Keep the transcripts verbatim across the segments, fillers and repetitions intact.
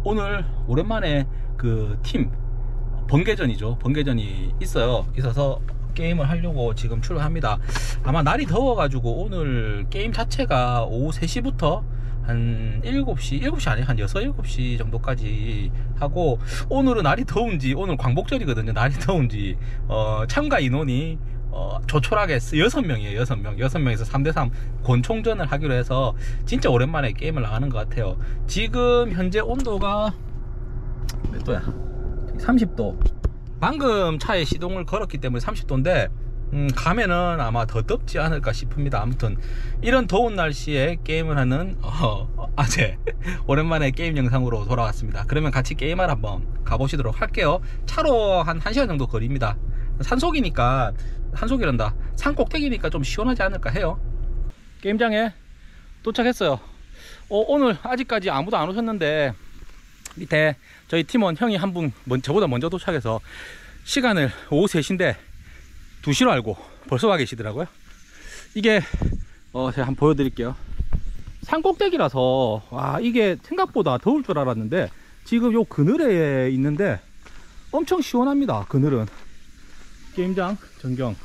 오늘 오랜만에 그 팀 번개전이죠. 번개전이 있어요. 있어서 게임을 하려고 지금 출발합니다. 아마 날이 더워가지고 오늘 게임 자체가 오후 세 시부터 한 일곱 시, 일곱 시 아니에요. 한 여섯, 일곱 시 정도까지 하고, 오늘은 날이 더운지, 오늘 광복절이거든요. 날이 더운지, 어, 참가 인원이, 어, 조촐하게 여섯 명이에요. 여섯 명. 여섯 명에서 삼 대 삼 권총전을 하기로 해서 진짜 오랜만에 게임을 나가는 것 같아요. 지금 현재 온도가 몇 도야? 삼십 도. 방금 차에 시동을 걸었기 때문에 삼십 도인데, 음, 가면은 아마 더 덥지 않을까 싶습니다. 아무튼 이런 더운 날씨에 게임을 하는 어, 아재 오랜만에 게임 영상으로 돌아왔습니다. 그러면 같이 게임을 한번 가보시도록 할게요. 차로 한 1시간 정도 거리입니다. 산속이니까, 산속이란다, 산 꼭대기니까 좀 시원하지 않을까 해요. 게임장에 도착했어요. 어, 오늘 아직까지 아무도 안 오셨는데, 밑에 저희 팀원 형이 한 분 저보다 먼저 도착해서 시간을 오후 세 시인데 두 시로 알고 벌써 와 계시더라고요. 이게 어 제가 한번 보여드릴게요. 산 꼭대기라서 와, 이게 생각보다 더울 줄 알았는데 지금 요 그늘에 있는데 엄청 시원합니다. 그늘은. 게임장 전경,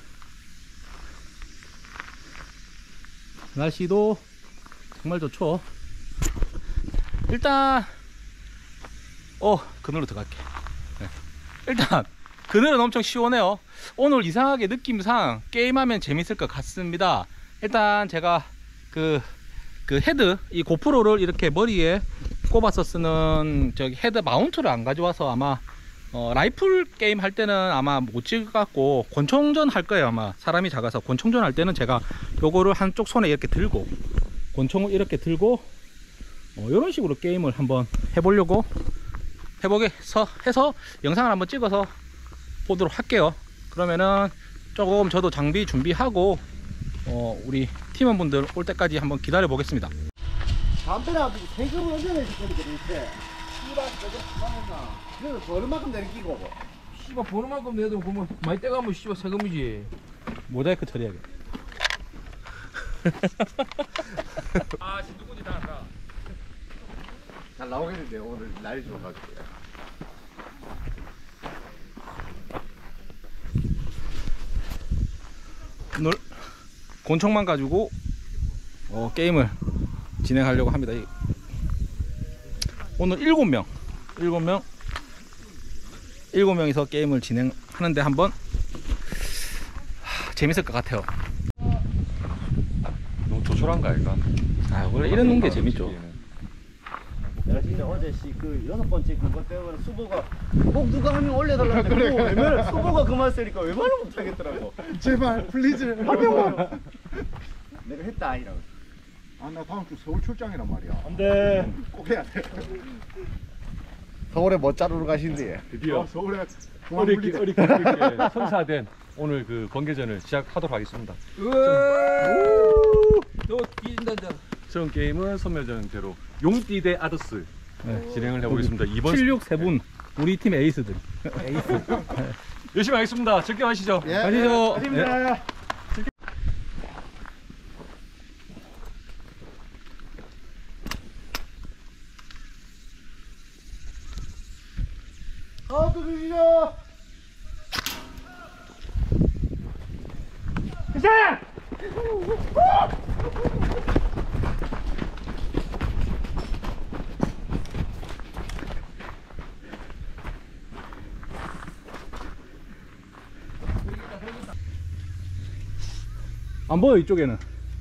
날씨도 정말 좋죠. 일단 어 그늘로 들어갈게. 네. 일단 그늘은 엄청 시원해요. 오늘 이상하게 느낌상 게임하면 재밌을 것 같습니다. 일단 제가 그, 그 헤드, 이 고프로를 이렇게 머리에 꼽아서 쓰는 저기 헤드 마운트를 안 가져와서 아마 어, 라이플 게임 할 때는 아마 못 찍어갖고 권총전 할 거예요. 아마 사람이 작아서 권총전 할 때는 제가 요거를 한쪽 손에 이렇게 들고, 권총을 이렇게 들고 어, 이런 식으로 게임을 한번 해보려고 해보게서 해서 영상을 한번 찍어서 보도록 할게요. 그러면은 조금 저도 장비 준비하고 어, 우리 팀원분들 올 때까지 한번 기다려 보겠습니다. 담배나 세금을 언제 내실 거니까 도대체. 씨발 저거 그만했나. 그래서 버는 만큼 내는 끼고 뭐. 씨발 버는 만큼 내도 그러면 많이 떼가면 씨발 세금이지. 모자이크 처리하게. 아 지금 누군지 다 알아. 잘 나오겠는데 오늘 날이 좋아가지고. 오늘 권총만 가지고 어, 게임을 진행하려고 합니다. 오늘 일곱 명 일곱 명 일곱 명이서 게임을 진행하는데 한번 하, 재밌을 것 같아요. 너무 조촐한 거 아닐까? 아, 원래 이런 게 재밌죠. 내가 진짜 어제 씨 그 여섯 번째 그것 때문에 수보가 꼭 누가 한 명 올려달라고 그래. 왜냐면 수보가 그만 쓰니까 웬만하면 못하겠더라고. 제발 플리즈 한 명만. 내가 했다 아니라고. 아, 나 다음 주 서울 출장이란 말이야. 안돼. 꼭 해야 돼. 서울에 뭐 자르러 가신대. 드디어 어, 서울에 그만 어렵게 플리즈. 어렵게 어렵게 선사된 오늘 그 번개전을 시작하도록 하겠습니다. 너 뒤진다 이제. 처음 게임은 선멸전대로 용띠 대 아더스 네, 진행을 해보겠습니다. 이번 칠육 세 분 우리 팀 에이스들. 에이스. 열심히 하겠습니다. 즐겨하시죠. 예, 가시죠. 예, 네. 가십니다. 아또 주시죠. 안 보여 이쪽에는.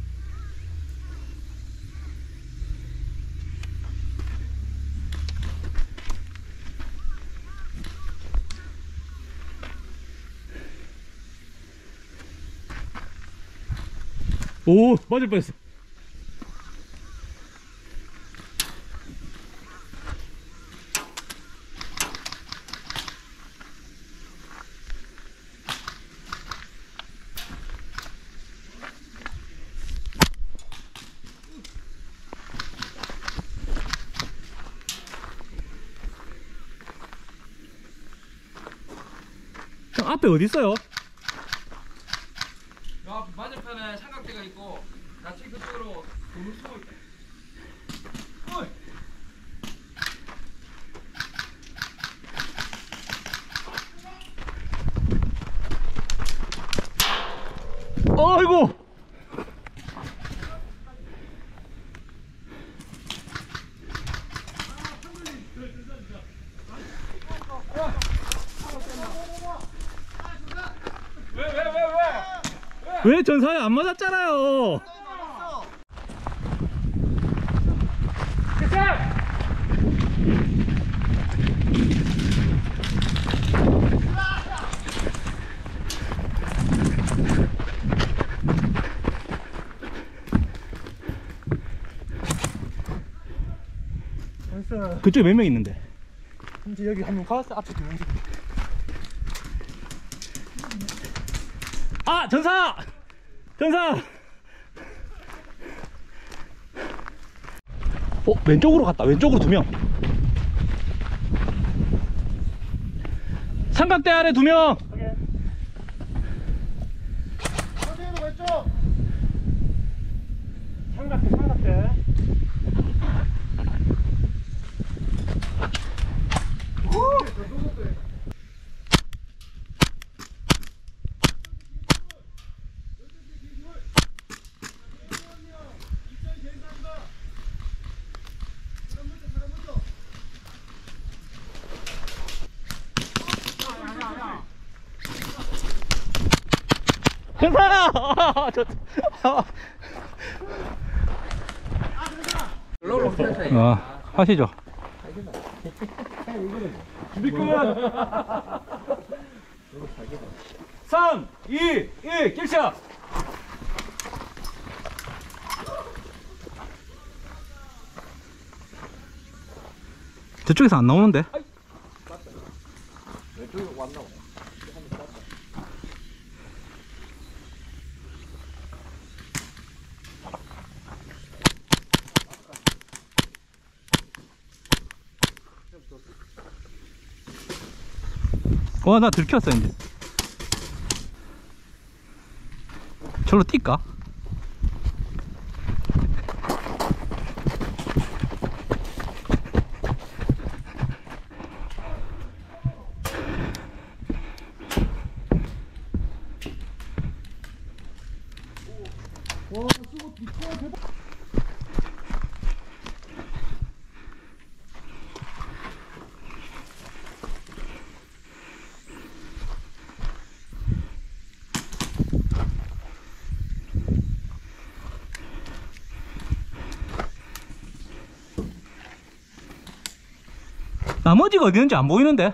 오, 맞을 뻔했어. 형 앞에 어디 있어요? 야 맞은편에 삼각대가 있고 같이 그쪽으로 돈을 쓰고 있다. 어이. 왜 전사에 안 맞았잖아요. 그쪽에 몇 명 있는데? 이제 여기 한 명 가서 앞에 두 명. 아 전사! 전사! 어 왼쪽으로 갔다. 왼쪽으로 두 명. 삼각대 아래 두 명. 선생님 왼쪽. 삼각대 삼각대. 전사! 아, 저, 아. 아, 하시죠. 준비 끝. 삼, 이, 일, kil샷. 저쪽에서 안 나오는데? 와, 나 들켰어 이제. 저로 뛸까? 나머지가 어디 있는지 안 보이는데?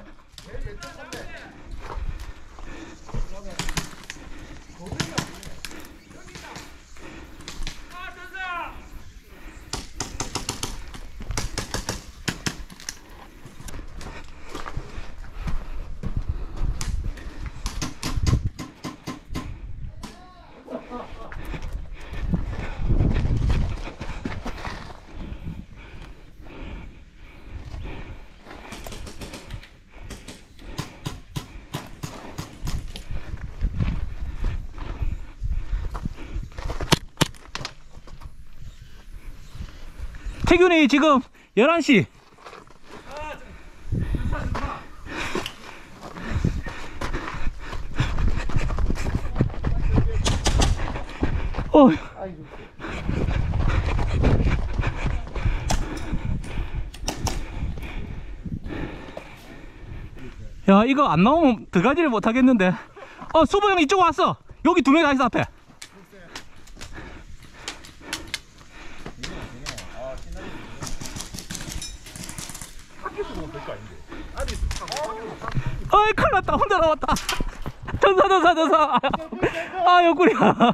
태균이 지금 열한 시. 어. 야, 이거 안 나오면 들어가지를 못하겠는데. 어, 수보 형 이쪽 왔어. 여기 두 명 다 있어, 앞에. 어이, 큰일 났다. 혼자 나왔다. 전사, 전사, 전사. 아, 옆구리야.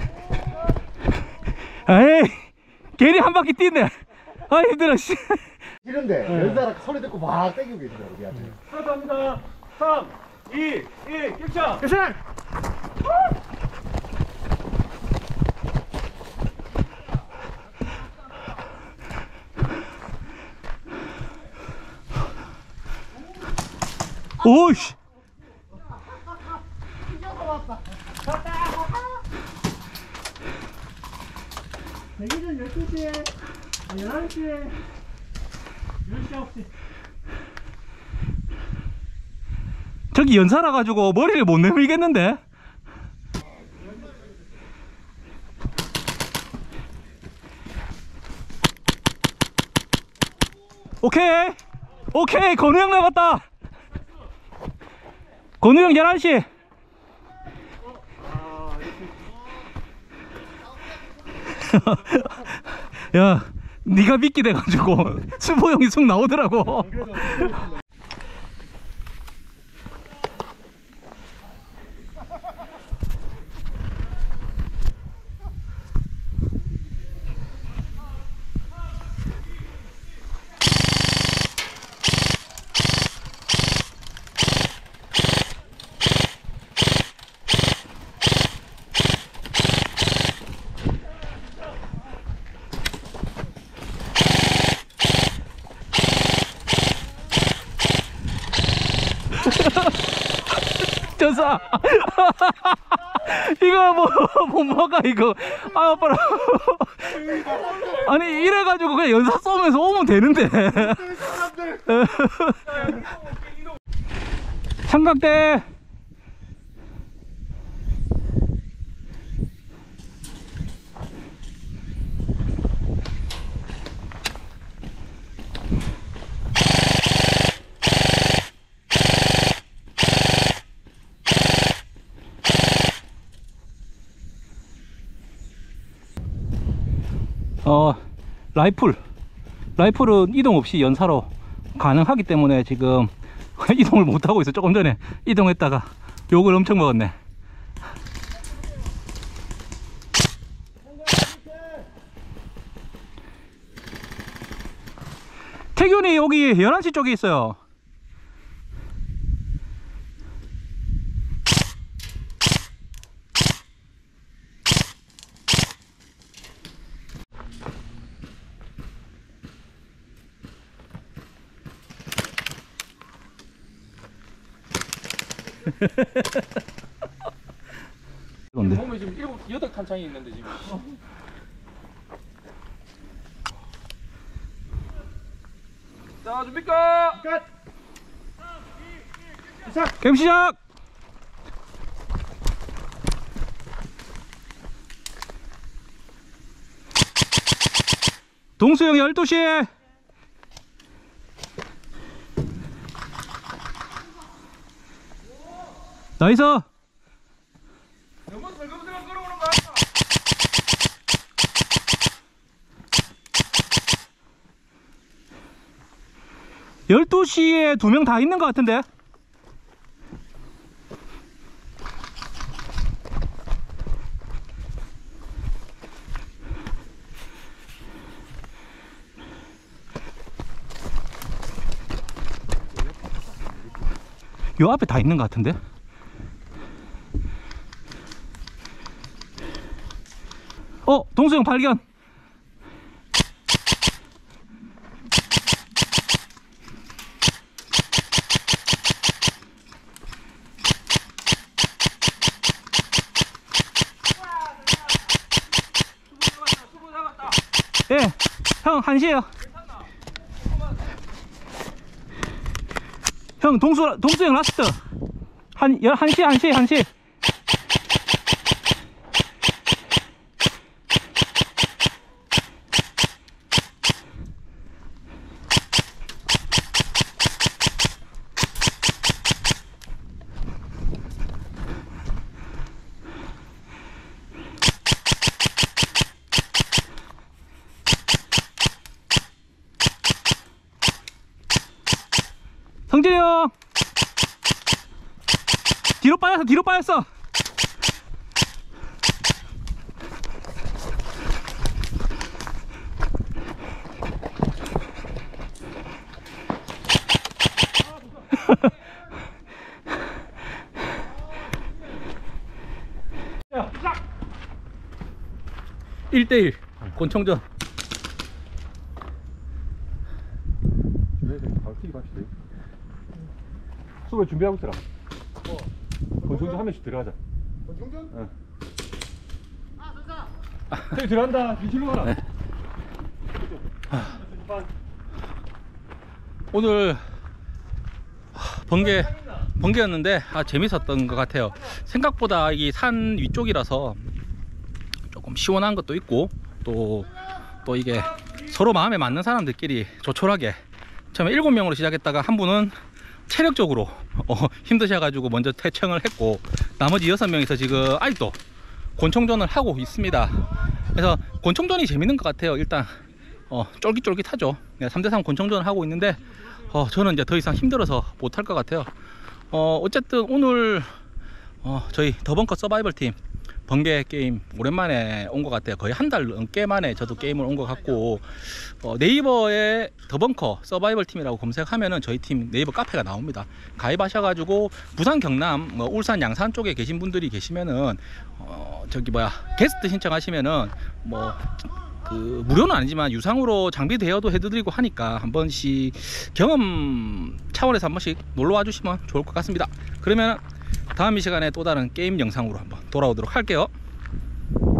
에이, 괜히 한 바퀴 뛰네. 아, 힘들어, 씨. 싫은데 연사라 소리 듣고 막 땡기고 계시더라고 우리한테. 스타트합니다. 삼, 이, 일, 격차. 괜찮아. 오이씨. 대기전 열두 시에, 열한 시에, 열 시, 아홉 시. 저기 연사라 가지고 머리를 못 내밀겠는데. 오케이 오케이 건우 형 나갔다. 건우 형 열한 시. 야 니가 믿기 돼가지고 수보 형이 쑥 나오더라고. 전사 이거 뭐 못 막아 이거. 아 아빠라. 아니 이래가지고 그냥 연사 쏘면서 오면 되는데. 삼각대. 어 라이플 라이플은 이동 없이 연사로 가능하기 때문에 지금 이동을 못하고 있어. 조금 전에 이동했다가 욕을 엄청 먹었네. 태균이 여기 열한 시 쪽에 있어요. 몸에 지금 일곱, 여덟 탄창이 있는데 지금. 자, 준비까? 끝. 게임 시작. 동수형 열두 시에 나이스. 너무 설금설금 끌어오는 거야. 열두 시에 두 명 다 있는 것 같은데. 요 앞에 다 있는 것 같은데. 어, 동수형 발견. 예, 형 한 시에요. 형 동수 동수형 라스트. 한 열한 시 한 시 한 시. 성진이 형 뒤로 빠졌어 뒤로 빠졌어. 일 대일 권총전. 바로 투입합시다. 수고 준비하고 있어라. 권총전 한 명씩 들어가자. 권총전? 응. 아, 선사. 저기 들어간다. 뒤로 가라. 네. 오늘 번개 번개였는데 아 재밌었던 것 같아요. 생각보다 이 산 위쪽이라서 조금 시원한 것도 있고 또 또 이게 서로 마음에 맞는 사람들끼리 조촐하게 처음에 일곱 명으로 시작했다가 한 분은 체력적으로 어, 힘드셔가지고 먼저 퇴청을 했고 나머지 여섯 명이서 지금 아직도 권총전을 하고 있습니다. 그래서 권총전이 재밌는 것 같아요. 일단 어, 쫄깃쫄깃하죠. 삼 대 삼 권총전을 하고 있는데 어, 저는 이제 더 이상 힘들어서 못할 것 같아요. 어, 어쨌든 오늘 어, 저희 더벙커 서바이벌 팀 번개 게임 오랜만에 온 것 같아요. 거의 한 달 넘게 만에 저도 게임을 온 것 같고 어, 네이버에 더벙커 서바이벌 팀이라고 검색하면은 저희 팀 네이버 카페가 나옵니다. 가입하셔가지고 부산, 경남, 뭐 울산, 양산 쪽에 계신 분들이 계시면은 어, 저기 뭐야 게스트 신청하시면은 뭐 그 무료는 아니지만 유상으로 장비 대여도 해드리고 하니까 한 번씩 경험 차원에서 한 번씩 놀러 와 주시면 좋을 것 같습니다. 그러면 다음 이 시간에 또 다른 게임 영상으로 한번 돌아오도록 할게요.